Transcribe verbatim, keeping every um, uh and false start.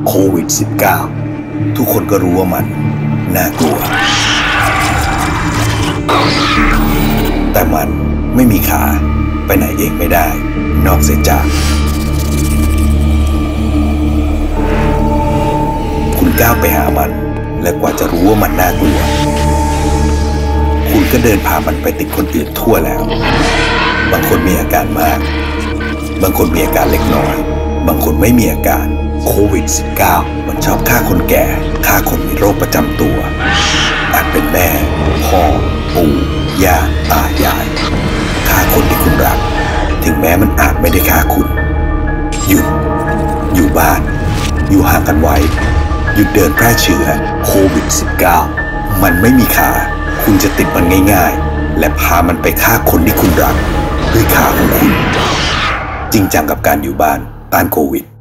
โควิด สิบเก้า ทุกคนก็รู้ว่ามันน่ากลัวแต่มันไม่มีขาไปไหนเองไม่ได้นอกเสียจากคุณก้าวไปหามันและกว่าจะรู้ว่ามันน่ากลัวคุณก็เดินพามันไปติดคนอื่นทั่วแล้วบางคนมีอาการมากบางคนมีอาการเล็กน้อยบางคนไม่มีอาการโควิด สิบเก้า มันชอบฆ่าคนแก่ฆ่าคนมีโรคประจำตัวอาจเป็นแม่พ่อปู่ย่าตายายฆ่าคนที่คุณรักถึงแม้มันอาจไม่ได้ฆ่าคุณหยุดอยู่บ้านอยู่ห่างกันไว้หยุดเดินแพร่เชื้อโควิด สิบเก้า มันไม่มีขาคุณจะติดมันง่ายๆและพามันไปฆ่าคนที่คุณรักด้วยขาของคุณจริงจังกับการอยู่บ้านต้านโควิด